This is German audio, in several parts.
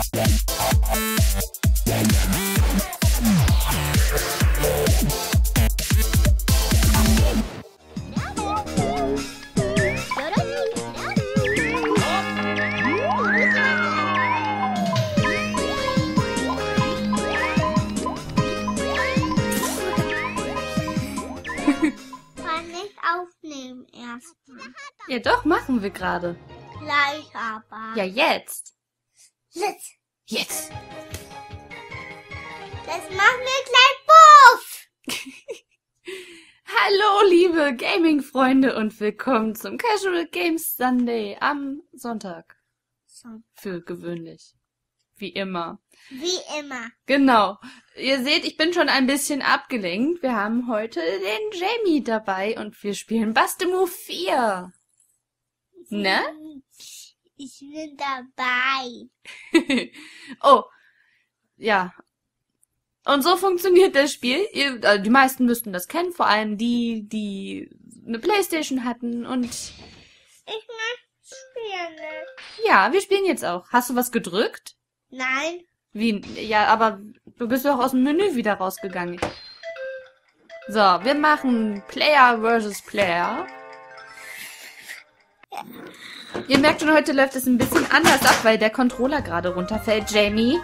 Kann nicht aufnehmen erstmal. Ja doch, machen wir gerade. Gleich aber. Ja, jetzt. Jetzt machen wir gleich Puff. Hallo, liebe Gaming-Freunde und willkommen zum Casual Games Sunday am Sonntag. So, Für gewöhnlich. Wie immer. wie immer. Genau. Ihr seht, ich bin schon ein bisschen abgelenkt. Wir haben heute den Jamie dabei und wir spielen Bastemo 4. Ne? Ich bin dabei. Oh. Ja. Und so funktioniert das Spiel. Die meisten müssten das kennen, vor allem die eine Playstation hatten. Und Ich möchte spielen. ja, wir spielen jetzt auch. Hast du was gedrückt? Nein. Wie? Ja, aber du bist doch aus dem Menü wieder rausgegangen. So, wir machen Player versus Player. Ihr merkt schon, heute läuft es ein bisschen anders ab, weil der Controller gerade runterfällt, Jamie.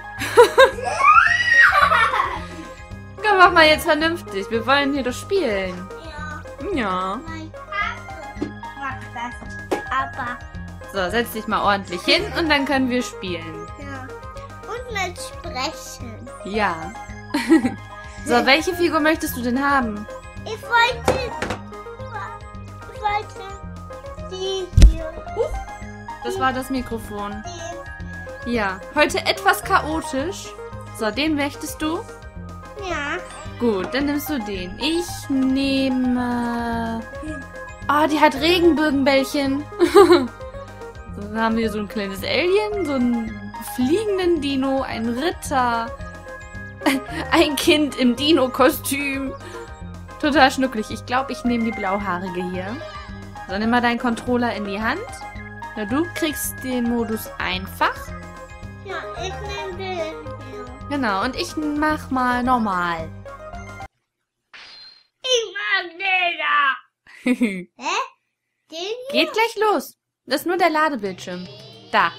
Komm, mach mal jetzt vernünftig. Wir wollen hier doch spielen. Ja. Ja. Mein Papa macht das. Aber. So, setz dich mal ordentlich hin und dann können wir spielen. Ja. Und mit Sprechen. Ja. So, welche Figur möchtest du denn haben? Ich wollte die hier. Das war das Mikrofon. Die. Ja, heute etwas chaotisch. So, den möchtest du? Ja. Gut, dann nimmst du den. Ich nehme... Ah, die hat Regenbogenbällchen. Dann haben wir so ein kleines Alien, so einen fliegenden Dino, einen Ritter, ein Kind im Dino-Kostüm. Total schnucklig. Ich glaube, ich nehme die blauhaarige hier. So, nimm mal deinen Controller in die Hand. Na, du kriegst den Modus einfach. Ja, ich nehme den hier. Genau, und ich mach mal normal. Ich mag den da. Hä? Den hier? Geht gleich los. Das ist nur der Ladebildschirm. Da.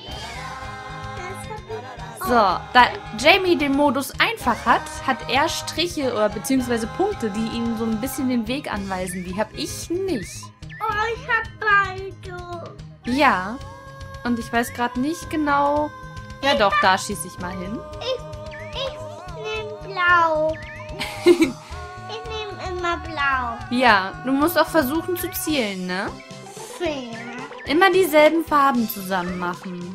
So, da Jamie den Modus einfach hat, hat er Striche oder beziehungsweise Punkte, die ihm so ein bisschen den Weg anweisen. Die habe ich nicht. Oh, ich hab beide. Ja. Und ich weiß gerade nicht genau... Ja doch, da schieße ich mal hin. Ich nehme blau. Ich nehme immer blau. Ja, du musst auch versuchen zu zielen, ne? Fair. Immer dieselben Farben zusammen machen.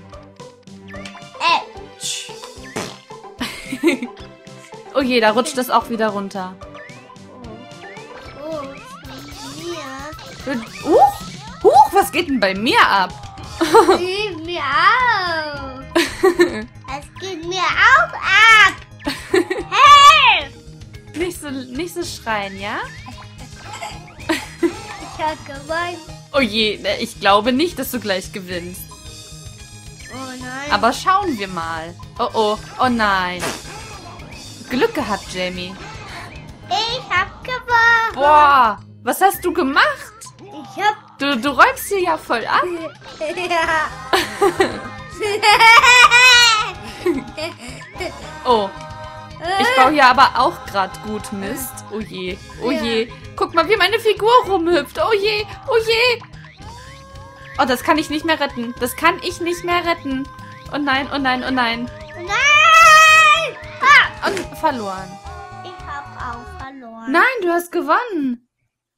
Oh je, da rutscht das auch wieder runter. Oh, mir. Huch, was geht denn bei mir ab? Mir auch. Es geht mir auch ab. Hey! Nicht so schreien, ja? Ich hab gewonnen. Oh je, ich glaube nicht, dass du gleich gewinnst. Oh nein. Aber schauen wir mal. Oh nein. Glück gehabt, Jamie. Ich hab gewonnen. Boah, was hast du gemacht? Ich hab... Du räumst hier ja voll ab. Ja. Oh, ich baue hier aber auch gerade gut Mist. Oh je, oh je. Guck mal, wie meine Figur rumhüpft. Oh je, oh je. Oh, das kann ich nicht mehr retten. Das kann ich nicht mehr retten. Oh nein, oh nein, oh nein. Nein! Ah! Und verloren. Ich hab auch verloren. Nein, du hast gewonnen.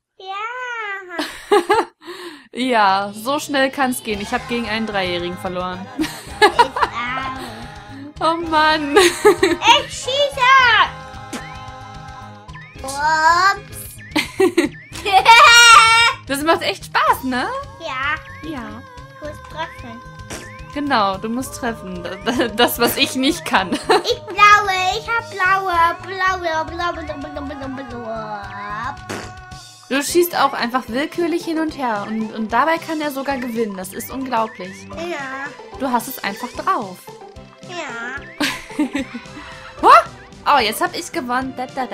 Ja. Ja, so schnell kann es gehen. Ich habe gegen einen Dreijährigen verloren. Ich auch. Oh Mann. Ich schieße! Ups. Das macht echt Spaß, ne? Ja, Ja. ich muss treffen. Genau, du musst treffen. Das, was ich nicht kann. Ich hab blaue. Du schießt auch einfach willkürlich hin und her. Und dabei kann er sogar gewinnen. Das ist unglaublich. Ja, Du hast es einfach drauf. ja. Oh, jetzt habe ich gewonnen.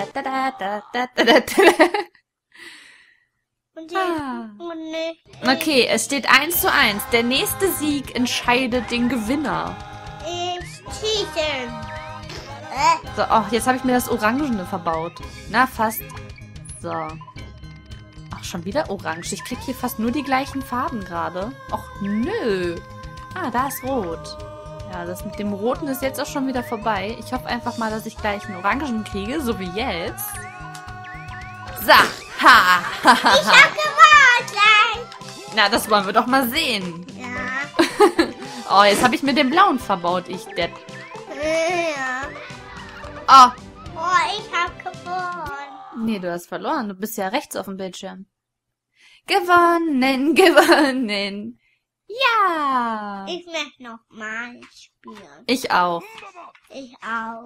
Und jetzt, und nicht. Okay, es steht 1:1. Der nächste Sieg entscheidet den Gewinner. Ich cheaten. So, oh, jetzt habe ich mir das Orangene verbaut. Na, fast. So. Ach, schon wieder orange. Ich krieg hier fast nur die gleichen Farben gerade. Och, nö. Ah, da ist rot. Ja, das mit dem Roten ist jetzt auch schon wieder vorbei. Ich hoffe einfach mal, dass ich gleich einen Orangen kriege, so wie jetzt. So. Ha. Ich hab gewonnen. Na, das wollen wir doch mal sehen. Ja. Oh, jetzt habe ich mir den blauen verbaut, ich Depp. Ja. Oh. Oh, ich hab gewonnen. Nee, du hast verloren. Du bist ja rechts auf dem Bildschirm. Gewonnen, gewonnen. Ja. Ich möchte noch mal spielen. Ich auch. Ich auch.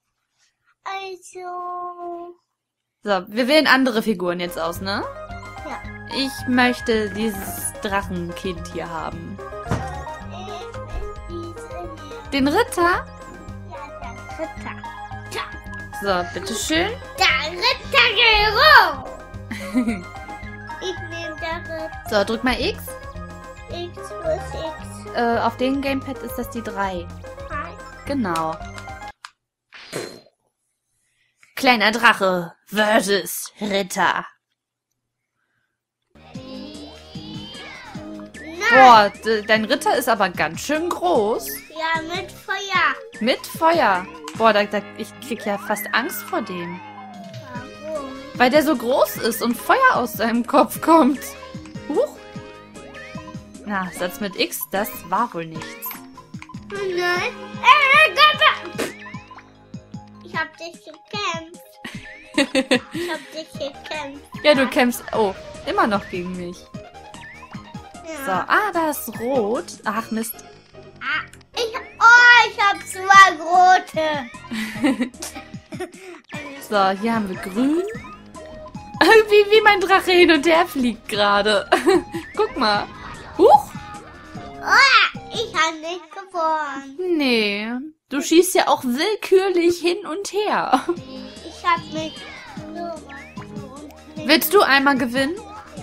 Also. So, wir wählen andere Figuren jetzt aus, ne? Ja. Ich möchte dieses Drachenkind hier haben. Ich will diese hier. Den Ritter? Ja, der Ritter. So, bitteschön. Der Ritter Gero. Ich nehme der Ritter. So, drück mal X. X plus X. Auf dem Gamepad ist das die 3. Genau. Kleiner Drache versus Ritter. Nein. Boah, dein Ritter ist aber ganz schön groß. Ja, mit Feuer. Mit Feuer. Boah, ich krieg ja fast Angst vor dem. Warum? Weil der so groß ist und Feuer aus seinem Kopf kommt. Huch. Na, Satz mit X, das war wohl nichts. Nein. Gott. Ich hab dich gekämpft. Ich hab dich gekämpft. Ja, du kämpfst... Oh, immer noch gegen mich. Ja. So, da ist rot. Ach, Mist. Ich hab 2 rote. So, hier haben wir grün. Wie mein Drache hin und her fliegt gerade. Guck mal. Huch. Ich hab nicht gewonnen. Nee, du schießt ja auch willkürlich hin und her. Ich hab mich so was. Willst du einmal gewinnen?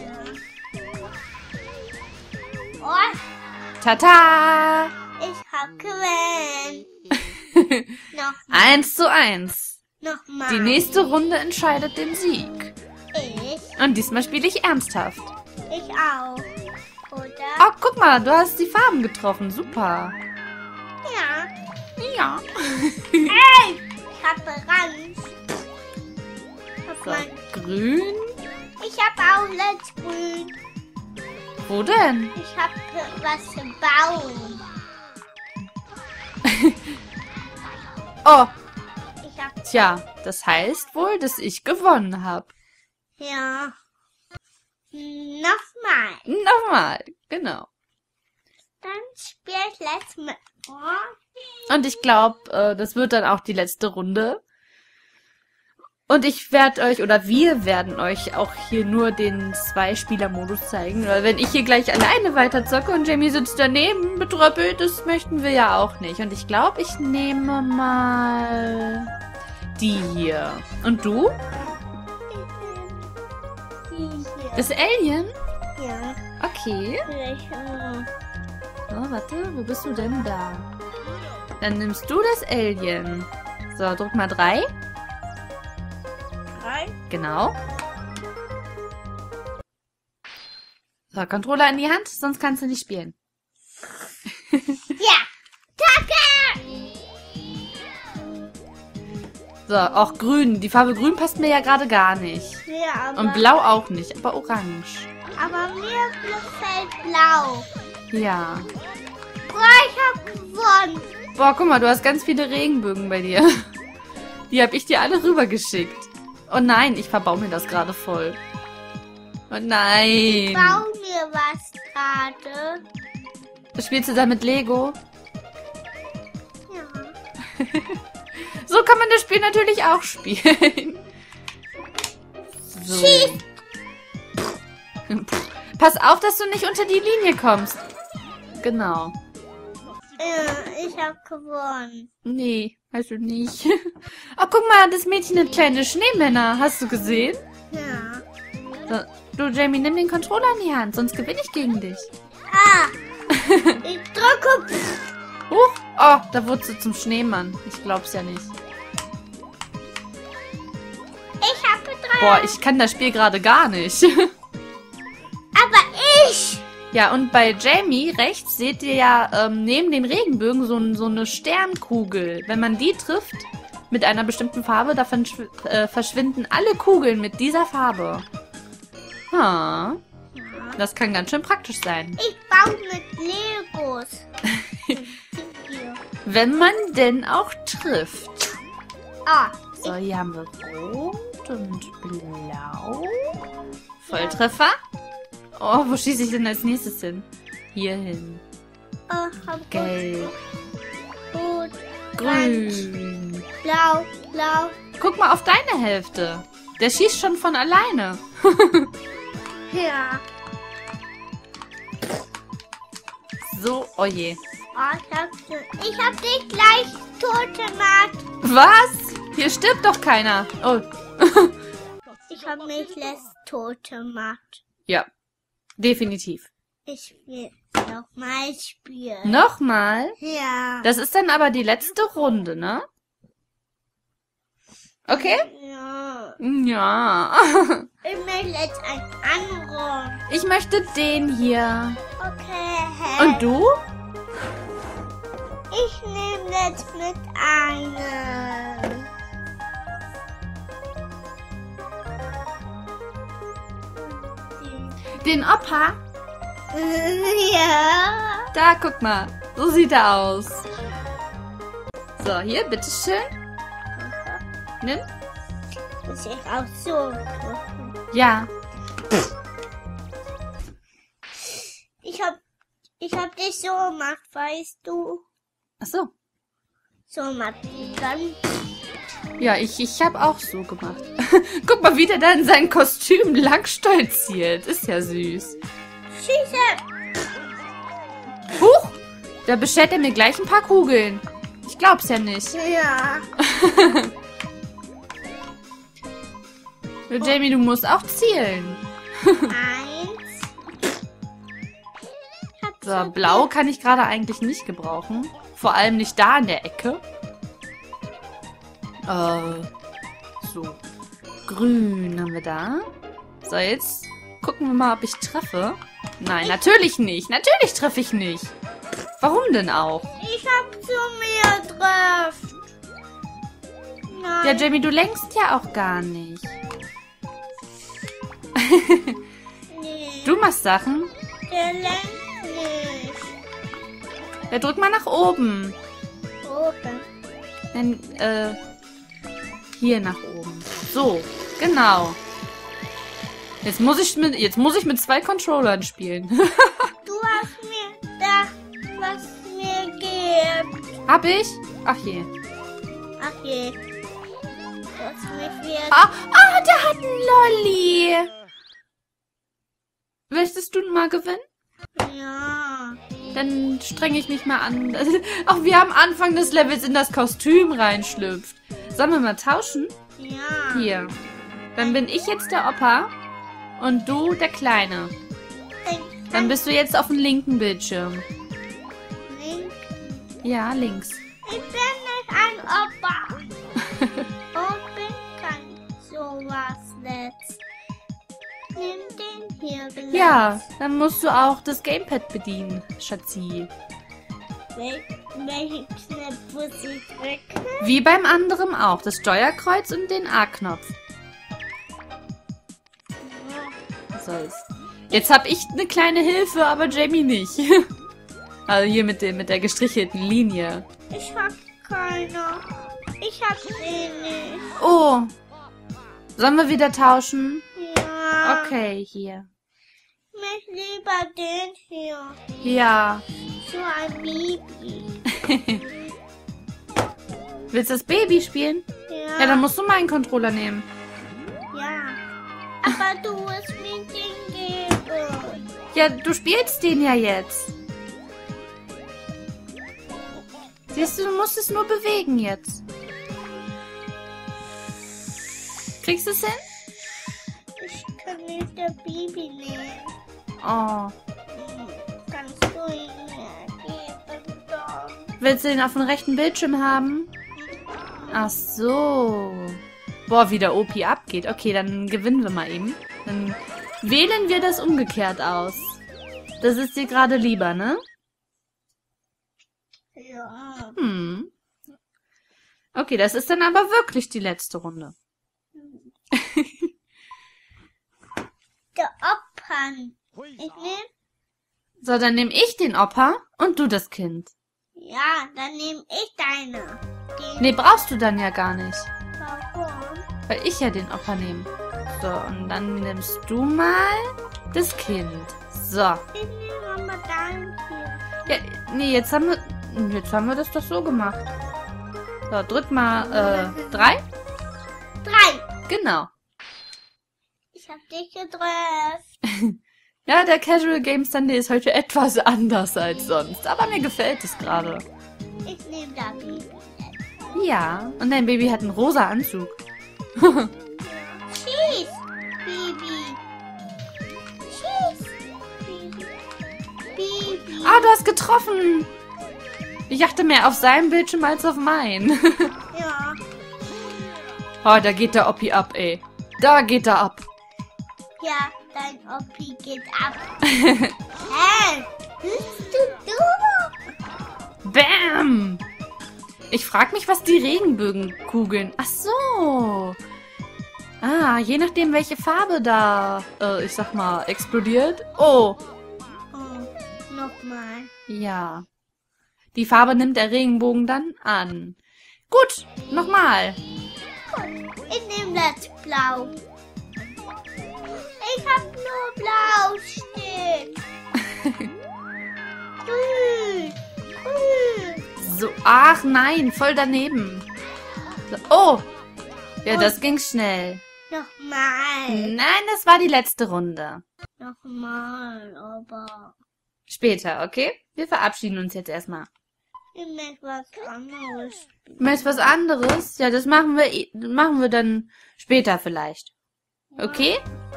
Oh, Tata! ich hab gewonnen. Nochmal. 1:1. Nochmal. Die nächste Runde entscheidet den Sieg. Ich. Und diesmal spiele ich ernsthaft. Ich auch. Oder? Oh, guck mal, du hast die Farben getroffen. Super. Ja. Ja. Ey! Ich hab orange. Ich hab So, mein. grün. Ich hab auch grün. Wo denn? Ich hab was zu bauen. Oh, Ich hab. tja, das heißt wohl, dass ich gewonnen habe. Ja. Nochmal. Nochmal, genau. Dann spiel ich let's mit. Oh. Und ich glaube, das wird dann auch die letzte Runde. Und ich werde euch, oder wir werden euch auch hier nur den 2-Spieler-Modus zeigen. Weil wenn ich hier gleich alleine weiter zocke und Jamie sitzt daneben, betröppelt, das möchten wir ja auch nicht. Und ich glaube, ich nehme mal die hier. Und du? Die hier. Das Alien? Ja. Okay. Vielleicht. So, warte, wo bist du denn da? Dann nimmst du das Alien. So, drück mal 3. 3. Genau. So, Controller in die Hand, sonst kannst du nicht spielen. Ja. Kacke! So, auch grün. Die Farbe grün passt mir ja gerade gar nicht. Ja, aber. Und blau auch nicht, aber orange. Aber mir gefällt blau. Ja. Boah, ich hab gewonnen. Boah, guck mal, du hast ganz viele Regenbögen bei dir. Die habe ich dir alle rübergeschickt. Oh nein, ich verbau mir das gerade voll. Oh nein. Bau mir was gerade. Spielst du da mit Lego? Ja. So kann man das Spiel natürlich auch spielen. So. Schieß. Pass auf, dass du nicht unter die Linie kommst. Genau. Ich hab gewonnen. Nee, also nicht. Oh, guck mal, das Mädchen hat kleine Schneemänner. Hast du gesehen? Ja. So, du, Jamie, nimm den Controller in die Hand, sonst gewinne ich gegen dich. Ah. Ich drücke. Huch, oh, da wurdest du zum Schneemann. Ich glaub's ja nicht. Ich habe 3. Boah, ich kann das Spiel gerade gar nicht. Aber ich. Ja, und bei Jamie rechts seht ihr ja neben den Regenbögen so eine Sternkugel. Wenn man die trifft mit einer bestimmten Farbe, da verschwinden alle Kugeln mit dieser Farbe. Ah, das kann ganz schön praktisch sein. Ich baue mit Legos. Wenn man denn auch trifft. Ah. So, hier haben wir Rot und Blau. Volltreffer. Oh, wo schieße ich denn als nächstes hin? Hier hin. Hab Gelb. Rot. Grün. Blau. Blau. Guck mal auf deine Hälfte. Der schießt schon von alleine. Ja. So, oh je. Oh, ich hab dich gleich tot gemacht. Was? Hier stirbt doch keiner. Oh. Ich hab mich letzt tot gemacht. Ja, definitiv. Ich will nochmal spielen. Nochmal? Ja. Das ist dann aber die letzte Runde, ne? Okay? Ja. Ja. Ich möchte jetzt einen anderen. Ich möchte den hier. Okay. Und du? Ich nehme jetzt mit einem. Den Opa? Ja. Da, guck mal. So sieht er aus. So, hier, bitteschön. Nimm. Muss ich auch so. Ja. Ich hab dich so gemacht, weißt du? Ach so. So gemacht. Dann. Ja, ich habe auch so gemacht. Guck mal, wie der da in sein Kostüm lang stolziert. Ist ja süß. Schieße. Huch! Da beschert er mir gleich ein paar Kugeln. Ich glaub's ja nicht. Ja. Jamie, du musst auch zielen. 1. So, blau kann ich gerade eigentlich nicht gebrauchen. Vor allem nicht da in der Ecke. So. Grün haben wir da. So, jetzt gucken wir mal, ob ich treffe. Nein, natürlich nicht. Natürlich treffe ich nicht. Warum denn auch? Ich hab zu mir trifft. Nein. Ja, Jamie, du lenkst ja auch gar nicht. Nee. Du machst Sachen. Der lenkt nicht. Ja, drück mal nach oben. Oben. Dann, hier nach oben. So, genau. Jetzt muss ich mit 2 Controllern spielen. Du hast mir das, was mir gibt. Hab ich? Ach je. Ach je. Du hast mich wieder. Ah, der hat einen Lolli. Möchtest du mal gewinnen? Ja. Dann strenge ich mich mal an. Ach, wie am Anfang des Levels in das Kostüm reinschlüpft. Sollen wir mal tauschen? Ja. Hier. Dann bin ich jetzt der Opa und du der Kleine. Dann bist du jetzt auf dem linken Bildschirm. Link. Ja, links. Ich bin nicht ein Opa. Und bin kein sowas letzt. Nimm den hier gleich. Ja, dann musst du auch das Gamepad bedienen, Schatzi. Welchen Knopf muss ich drücken? Wie beim anderen auch. Das Steuerkreuz und den A-Knopf. Soll's. Jetzt habe ich eine kleine Hilfe, aber Jamie nicht. Also hier mit der gestrichelten Linie. Ich hab keine. Ich hab den nicht. Oh. Sollen wir wieder tauschen? Ja. Okay, hier. Ich lieber den hier. Ja. So ein Baby. Willst du das Baby spielen? Ja. Ja, dann musst du meinen Controller nehmen. Ja. Aber du musst mir den geben. Ja, du spielst den ja jetzt. Siehst du, du musst es nur bewegen jetzt. Kriegst du es hin? Ich kann nicht der Baby nehmen. Oh. Kannst du ihn mir geben, Tom? Willst du den auf dem rechten Bildschirm haben? Ach so. Boah, wie der OP abgeht. Okay, dann gewinnen wir mal eben. Dann wählen wir das umgekehrt aus. Das ist dir gerade lieber, ne? Ja. Okay, das ist dann aber wirklich die letzte Runde. Der Opern. Ich nehme. So, dann nehme ich den Opa und du das Kind. Ja, dann nehme ich deine. Nee, brauchst du dann ja gar nicht. Warum? Weil ich ja den Opa nehme. So, und dann nimmst du mal das Kind. So. Ich nehme mal dein hier. Ja, nee, jetzt haben wir das doch so gemacht. So, drück mal 3. 3. Genau. Ich hab dich gedrückt. Ja, der Casual Game Sunday ist heute etwas anders als sonst. Aber mir gefällt es gerade. Ich nehme da Baby. Ja, und dein Baby hat einen rosa Anzug. Schieß, Baby. Schieß, Baby. Baby. Ah, du hast getroffen. Ich achte mehr auf seinen Bildschirm als auf meinen. Ja. Oh, da geht der Oppi ab, ey. Da geht er ab. Ja, dein Oppi geht ab. Hä? Bist du? Bam! Ich frag mich, was die Regenbogenkugeln... Ach so. Ah, je nachdem, welche Farbe da, ich sag mal, explodiert. Oh. Oh, nochmal. Ja. Die Farbe nimmt der Regenbogen dann an. Gut, nochmal. Ich nehme das Blau. Ich hab nur Blau steht. Grün. Grün. So, ach nein, voll daneben. So, oh. Ja, das ging schnell. Nochmal. Nein, das war die letzte Runde. Nochmal, aber Später, okay? Wir verabschieden uns jetzt erstmal. ich möchte was anderes. Möchtest du was anderes? Ja, das machen wir dann später vielleicht. Okay?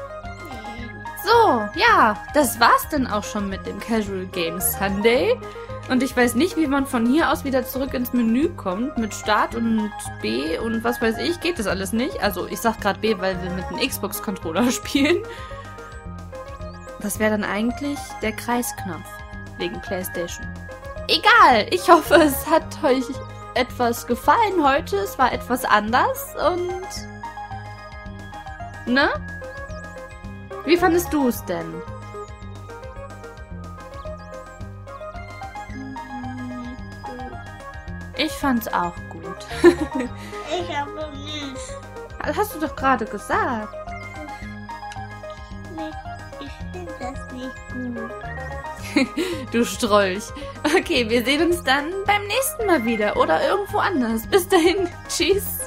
So, ja, das war's dann auch schon mit dem Casual Game Sunday. Und ich weiß nicht, wie man von hier aus wieder zurück ins Menü kommt. Mit Start und B und was weiß ich, geht das alles nicht. Also ich sag gerade B, weil wir mit einem Xbox-Controller spielen. Das wäre dann eigentlich der Kreisknopf. Wegen PlayStation. Egal, ich hoffe, es hat euch etwas gefallen heute. Es war etwas anders und... Ne? Wie fandest du es denn? Ich fand's auch gut. Ich aber nicht. Hast du doch gerade gesagt. Ich finde das nicht gut. Du Strolch. Okay, wir sehen uns dann beim nächsten Mal wieder oder irgendwo anders. Bis dahin. Tschüss.